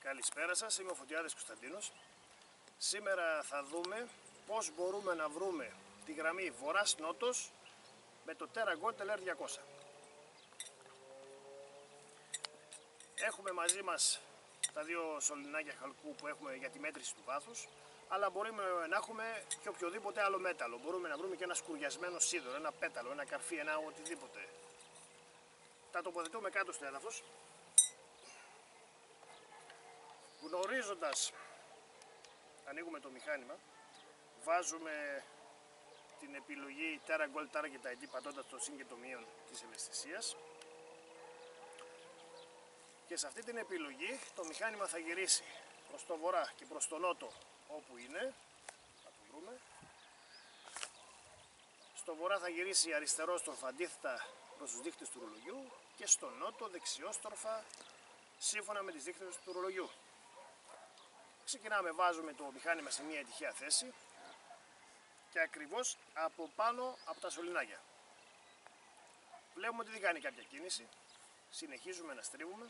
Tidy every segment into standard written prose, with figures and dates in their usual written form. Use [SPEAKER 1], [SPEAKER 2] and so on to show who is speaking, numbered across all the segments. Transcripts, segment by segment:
[SPEAKER 1] Καλησπέρα σας, είμαι ο Φωτιάδης Κωνσταντίνος. Σήμερα θα δούμε πώς μπορούμε να βρούμε τη γραμμή βορράς-νότος με το TerraGold LR200. Έχουμε μαζί μας τα δύο σωληνάκια χαλκού που έχουμε για τη μέτρηση του βάθους, αλλά μπορούμε να έχουμε και οποιοδήποτε άλλο μέταλλο. Μπορούμε να βρούμε και ένα σκουριασμένο σίδερο, ένα πέταλο, ένα καρφί, ένα οτιδήποτε. Τα τοποθετούμε κάτω στο έδαφος. Γνωρίζοντας, ανοίγουμε το μηχάνημα, βάζουμε την επιλογή TerraGold Target ID πατώντας το συν και το μείον της ευαισθησίας, και σε αυτή την επιλογή το μηχάνημα θα γυρίσει προς το βορρά και προς το νότο όπου είναι. Θα το βρούμε. Στο βορρά θα γυρίσει αριστερόστροφα αντίθετα προς τους δείχτες του ρολογιού και στο νότο δεξιόστροφα σύμφωνα με τις δείχτες του ρολογιού. Ξεκινάμε, βάζουμε το μηχάνημα σε μια τυχαία θέση και ακριβώς από πάνω από τα σωληνάκια. Βλέπουμε ότι δεν κάνει κάποια κίνηση. Συνεχίζουμε να στρίβουμε.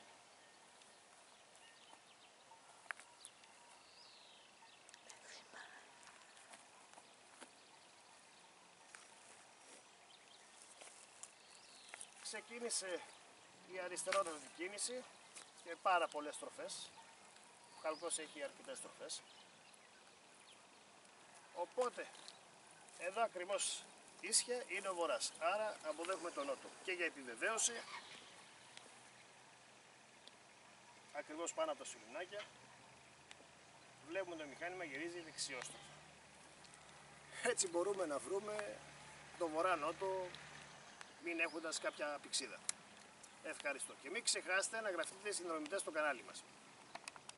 [SPEAKER 1] Ξεκίνησε η αριστερότατη κίνηση και πάρα πολλές στροφές. Ο χαλκός έχει αρκετές στροφές. Οπότε εδώ ακριβώς ίσια είναι ο βορράς, άρα αποδέχουμε τον νότο. Και για επιβεβαίωση, ακριβώς πάνω από τα σωληνάκια βλέπουμε το μηχάνημα γυρίζει δεξιόστροφα. Έτσι μπορούμε να βρούμε το βορρά-νότο μην έχοντας κάποια πηξίδα. Ευχαριστώ και μην ξεχάσετε να γραφτείτε συνδρομητές στο κανάλι μας.